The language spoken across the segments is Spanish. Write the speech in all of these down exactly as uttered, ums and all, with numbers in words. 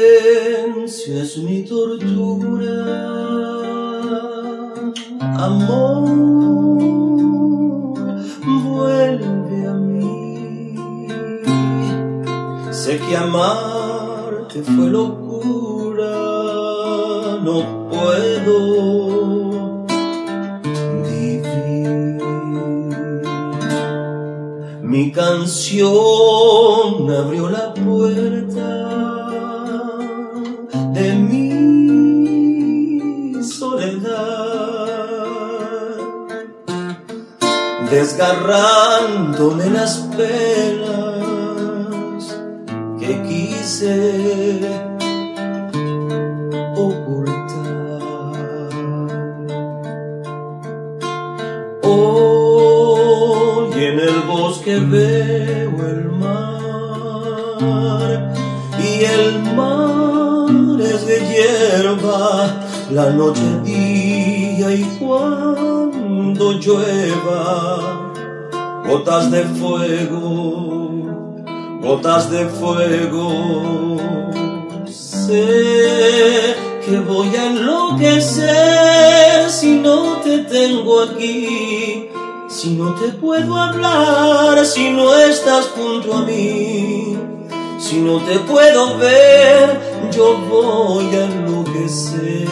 silencio es mi tortura. Amor, vuelve a mí. Sé que amarte fue locura, no puedo vivir. Mi canción abrió la puerta de mi soledad, desgarrándome las penas que quise ocultar. Hoy en el bosque veo el mar, y el mar es de hierba, la noche día, y cuando llueva, gotas de fuego, gotas de fuego. Sé que voy a enloquecer si no te tengo aquí, si no te puedo hablar, si no estás junto a mí, si no te puedo ver, yo voy a enloquecer.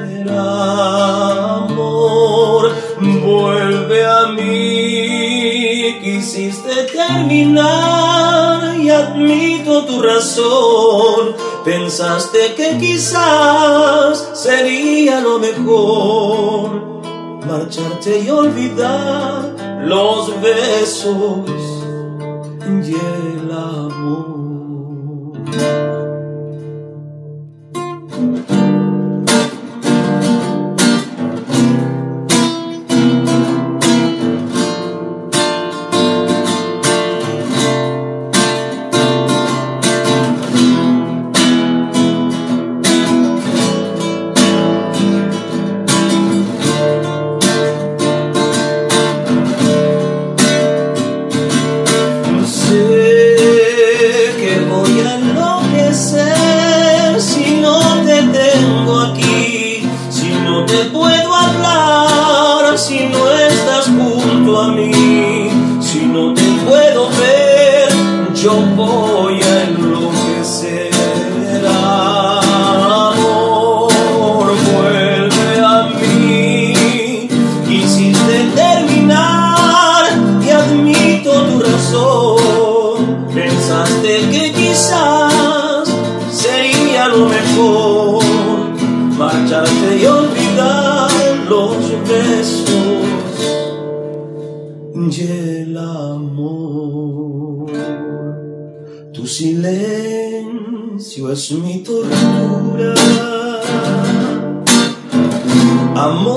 Amor, vuelve a mí. Quisiste terminar y admito tu razón. Pensaste que quizás sería lo mejor marcharte y olvidar los besos y el amor. Si no te tengo aquí, si no te puedo hablar, si no estás junto a mí, si no te puedo ver, yo voy a enloquecer. Amor, vuelve a mí. Quisiste terminar y admito tu razón. Pensaste que quizás sería lo mejor marcharte y olvidar los besos y el amor. Tu silencio es mi tortura. Amor,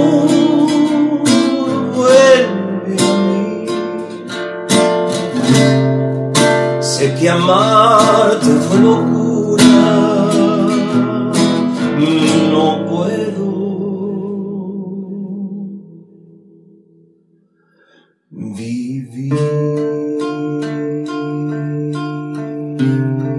vuelve a mí. Sé que amarte fue locura, no puedo vivir.